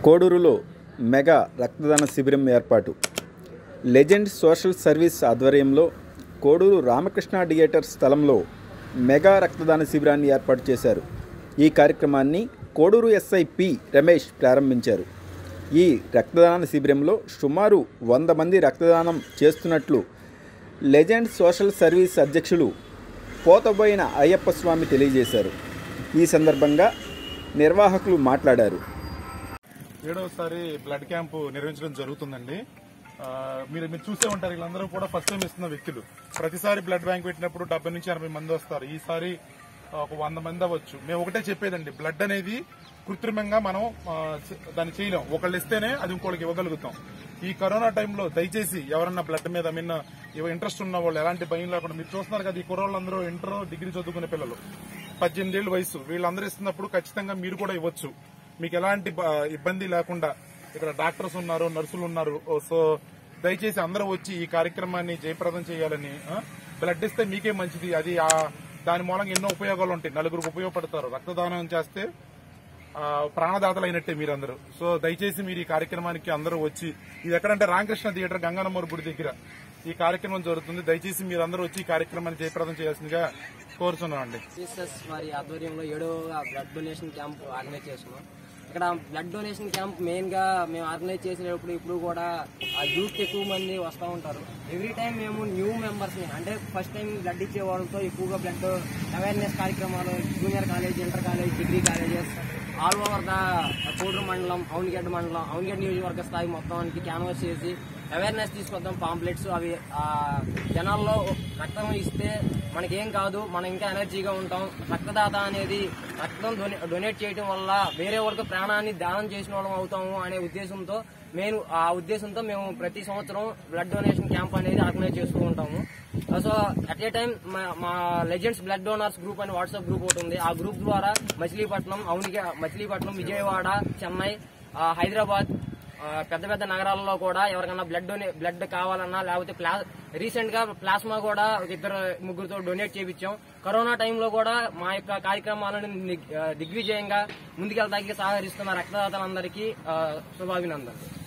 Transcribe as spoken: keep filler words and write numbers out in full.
కోడూరులో mega రక్తదాన శిబిరం ఏర్పాటు. లెజెండ్ సోషల్ సర్వీస్ ఆధ్వర్యంలో కోడూరు రామకృష్ణ థియేటర్ స్థలంలో మెగా రక్తదాన శిబిరాన్ని ఏర్పాటు చేశారు. ఈ కార్యక్రమాన్ని కోడూరు ఎస్ఐ పి రమేష్ ప్రారంభించారు. ఈ రక్తదాన శిబిరంలో సుమారు వంద మంది రక్తదానం చేస్తున్నట్లు లెజెండ్ సోషల్ సర్వీస్ అధ్యక్షులు పోతబోయిన అయ్యప్ప స్వామి తెలియజేశారు. ఈ సందర్భంగా నిర్వాహకులు మాట్లాడారు. ఏడవసారి బ్లడ్ క్యాంపు నిర్వహించడం జరుగుతుందండి. మీరు మీరు చూసే ఉంటారు, వీళ్ళందరూ కూడా ఫస్ట్ టైం ఇస్తున్న వ్యక్తులు. ప్రతిసారి బ్లడ్ బ్యాంక్ పెట్టినప్పుడు డెబ్బై నుంచి ఎనభై మంది వస్తారు. ఈసారి ఒక వంద మంది అవ్వచ్చు. మేము ఒకటే చెప్పేదండి, బ్లడ్ అనేది కృత్రిమంగా మనం దాన్ని చేయలేం. ఒకళ్ళు ఇస్తేనే అది ఇంకోళ్ళకి ఇవ్వగలుగుతాం. ఈ కరోనా టైంలో దయచేసి ఎవరన్నా బ్లడ్ మీద మిన్న ఇంట్రెస్ట్ ఉన్న వాళ్ళు ఎలాంటి భయం లేకుండా, మీరు చూస్తున్నారు కదా, ఈ కుర్రోళ్ళందరూ ఇంటర్ డిగ్రీ చదువుకునే పిల్లలు, పద్దెనిమిది ఏళ్ళు వయసు, వీళ్ళందరూ ఇస్తున్నప్పుడు ఖచ్చితంగా మీరు కూడా ఇవ్వచ్చు. మీకు ఎలాంటి ఇబ్బంది లేకుండా ఇక్కడ డాక్టర్స్ ఉన్నారు, నర్సులు ఉన్నారు. సో దయచేసి అందరూ వచ్చి ఈ కార్యక్రమాన్ని జయప్రదం చేయాలని. బ్లడ్ ఇస్తే మీకే మంచిది. అది దాని మూలంగా ఎన్నో ఉపయోగాలు ఉంటాయి. నలుగురికి ఉపయోగపడతారు. రక్తదానం చేస్తే ప్రాణదాతలు అయినట్టే మీరందరూ. సో దయచేసి మీరు ఈ కార్యక్రమానికి అందరూ వచ్చి, ఇది ఎక్కడంటే రామకృష్ణ థియేటర్ గంగానమ్మూరు గుడి దగ్గర ఈ కార్యక్రమం జరుగుతుంది. దయచేసి మీరందరూ వచ్చి ఈ కార్యక్రమాన్ని జయప్రదం చేయాల్సిందిగా కోరుతున్నామండి. జీసస్ వారి ఆధ్వర్యంలో ఏడవ బ్లడ్ డొనేషన్ క్యాంప్ ఆర్గనైజ్ చేస్తున్నాం. ఇక్కడ బ్లడ్ డొనేషన్ క్యాంప్ మెయిన్ గా మేము ఆర్గనైజ్ చేసేటప్పుడు ఇప్పుడు కూడా యూత్ ఎక్కువ మంది వస్తూ ఉంటారు. ఎవ్రీ టైం మేము న్యూ మెంబర్స్ ని, అంటే ఫస్ట్ టైం బ్లడ్ ఇచ్చే వాళ్ళతో ఎక్కువగా బ్లడ్ అవేర్నెస్ కార్యక్రమాలు junior college, inter college, degree colleges all over the Koduru మండలం, అవునిగడ్డ మండలం, అవునిగడ్డ నియోజకవర్గ స్థాయి మొత్తానికి క్యాన్వాస్ చేసి అవేర్నెస్ తీసుకొద్దాం. పాంప్లెట్స్ అవి జనాల్లో రక్తం ఇస్తే మనకేం కాదు, మనం ఇంకా ఎనర్జీగా ఉంటాం. రక్తదాత అనేది రక్తం డొనేట్ చేయడం వల్ల వేరే వాళ్ళకి ప్రాణాన్ని దానం చేసిన వాళ్ళం అవుతాము అనే ఉద్దేశంతో మేము ఆ ఉద్దేశంతో మేము ప్రతి సంవత్సరం బ్లడ్ డొనేషన్ క్యాంప్ అనేది ఆర్గనైజ్ చేస్తూ ఉంటాము. సో అట్ ఏ టైం మా లెజెండ్స్ బ్లడ్ డోనర్స్ గ్రూప్ అని వాట్సాప్ గ్రూప్ ఒకటి ఉంది. ఆ గ్రూప్ ద్వారా మచిలీపట్నం, అవునిగ మచిలీపట్నం, విజయవాడ, చెన్నై, హైదరాబాద్, పెద్ద పెద్ద నగరాల్లో కూడా ఎవరికైనా బ్లడ్ బ్లడ్ కావాలన్నా, లేకపోతే రీసెంట్ గా ప్లాస్మా కూడా ఇద్దరు ముగ్గురుతో డొనేట్ చేయించాం. కరోనా టైంలో కూడా మా యొక్క కార్యక్రమాలను దిగ్విజయంగా ముందుకెళ్తానికి సహకరిస్తున్న రక్తదాతలందరికీ శుభాభినందనలు.